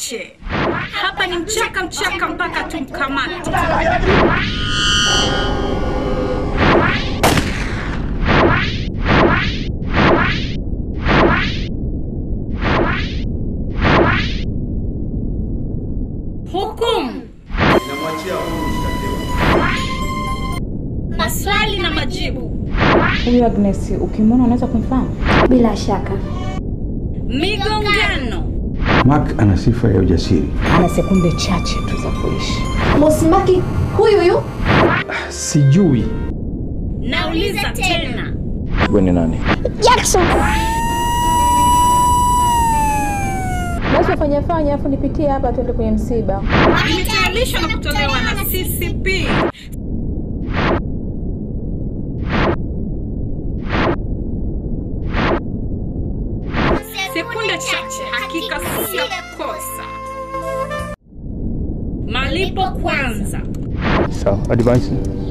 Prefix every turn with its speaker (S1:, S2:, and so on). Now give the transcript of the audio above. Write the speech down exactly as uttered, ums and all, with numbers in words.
S1: Chache. Hapa ni mchaka mchaka mpaka tumkamate. Hukumu.
S2: Ninamwachia huru mshtakiwa.
S1: Maswali na majibu.
S3: Huyu Agnes ukimwona unaweza kumfahamu?
S4: Bila shaka.
S1: Migongano.
S2: Mark ana sifa ya ujasiri.
S3: Ana sekunde chache tu za kuishi.
S4: Mosimaki huyu huyu?
S2: Sijui.
S1: Nauliza tena.
S2: Wewe ni nani?
S4: Jackson.
S3: Basi fanya fanya afu nipitie hapa tuende kwenye msiba.
S1: Imetayarishwa na kutolewa na C C P. Sekunde chache, hakika sio kosa. Malipo kwanza.
S2: Sawa, advance.